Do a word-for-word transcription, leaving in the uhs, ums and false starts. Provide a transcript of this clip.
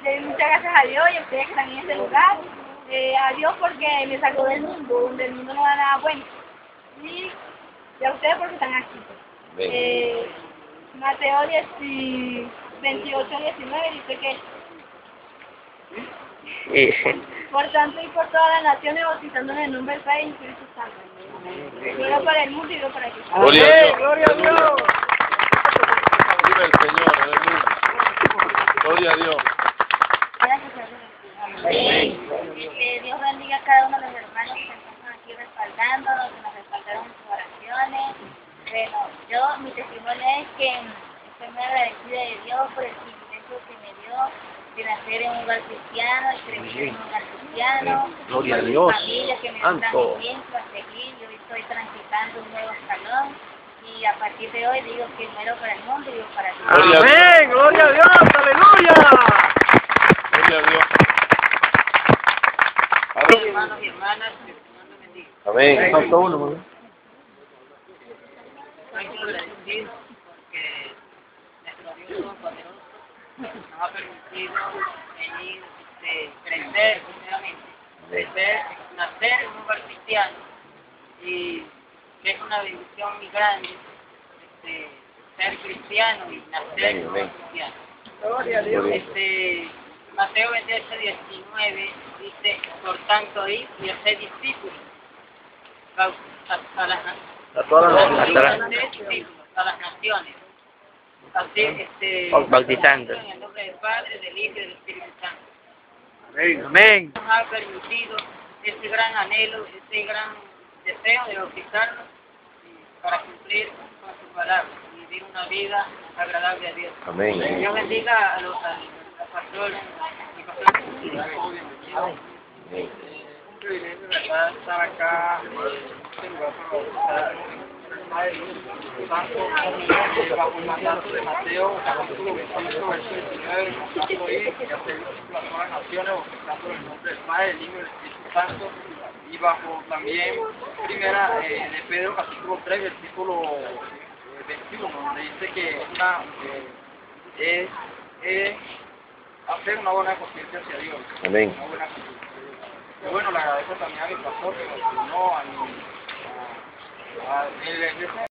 Este, muchas gracias a Dios y a ustedes que están en este lugar. Eh, a Dios porque me sacó del mundo, donde el mundo no da nada bueno. Y, y a ustedes porque están aquí. Eh, Mateo diez, veintiocho, diecinueve dice que por tanto y por todas las naciones, bautizando en el nombre del Padre y del Espíritu Santo. Gloria para el mundo y Dios para aquí. Gloria a Dios. Gloria a Dios. Viva el Señor, aleluya. Gloria a Dios. Que Dios bendiga a cada uno de los hermanos que están aquí respaldándonos, que nos respaldaron en sus oraciones. Bueno, yo, mi testimonio es que estoy muy agradecida de Dios por el privilegio que me dio de nacer en un hogar cristiano y crecer en un hogar cristiano. Gloria a por mi Dios. familia que me da Santo. también a seguir. Yo estoy transitando un nuevo escalón y a partir de hoy digo que muero para el mundo y vivo para Dios. Gloria a Dios. Amén. Gloria a Dios. Aleluya. Gloria a Dios. Hermanos y hermanas, que el Señor nos bendiga. Amén. Faltó uno, ¿no? Estoy agradecido porque nuestro Dios Todopoderoso nos ha permitido venir, este, crecer, primeramente, crecer, nacer en un hogar cristiano, y que es una bendición muy grande, este, ser cristiano y nacer en un hogar cristiano. Gloria a Dios. Este, Mateo veintiocho, diecinueve dice, por tanto, id y haced discípulos a, a, a las A todas las naciones, naciones. a las naciones. Así, este, Bautizando. en el nombre del Padre, del Hijo y del Espíritu Santo. Amén. Amén. Nos ha permitido ese gran anhelo, ese gran deseo de bautizarnos para cumplir con su palabra y vivir una vida agradable a Dios. Amén. Dios bendiga a los, a los pastores y pastores. Amén. Un privilegio, ¿verdad? Estar acá en este lugar para bautizar al Santo bajo el mandato de Mateo, capítulo veintiocho, verso diecinueve, mandato ir y hacer discípulos a todas las naciones, bautizando en el nombre del Padre, del Hijo y del Espíritu Santo, y bajo también primera eh, de Pedro, capítulo tres, versículo eh, veintiuno, donde dice que una, eh, es, es hacer una buena conciencia hacia Dios. Amén. Una buena conciencia. Y bueno, le agradezco también a mi pastor que me enseñó a mi, a, a, a,